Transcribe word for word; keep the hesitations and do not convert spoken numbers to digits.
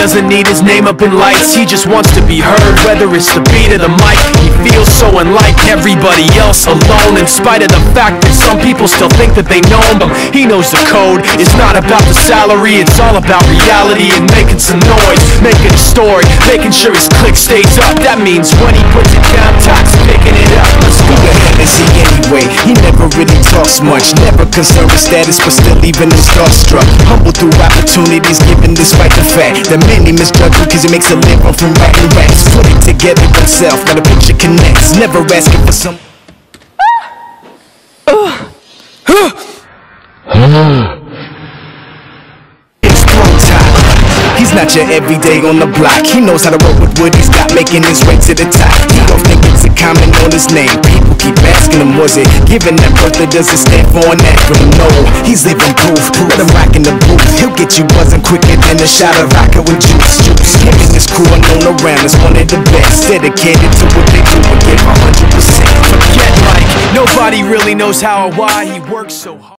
doesn't need his name up in lights. He just wants to be heard, whether it's the beat or the mic. He feels so unlike everybody else, alone, in spite of the fact that some people still think that they know him. He knows the code. It's not about the salary, it's all about reality and making some noise, making a story, making sure his click stays up. That means when he puts it down, Tox picking it up. Who the hell is he anyway? He never really talks much, never concerned with status, but still even him starstruck. Humble through opportunities given despite the fact that many misjudge him cause he makes a living from writing raps. Put it together himself, now the picture connects, never asking for some. It's throw time. He's not your everyday on the block. He knows how to work with what he's got, making his way to the top. He don't think it's a comment on his name. People keep asking him, was it given that birth that doesn't stand for an acronym? No, he's living proof. Let him rock in the booth. He'll get you buzzing quicker than a shot of vodka with juice. Juice. Him and his crew are known around as one of the best, dedicated to what they do and give one hundred percent. Forget Mike. Nobody really knows how or why he works so hard.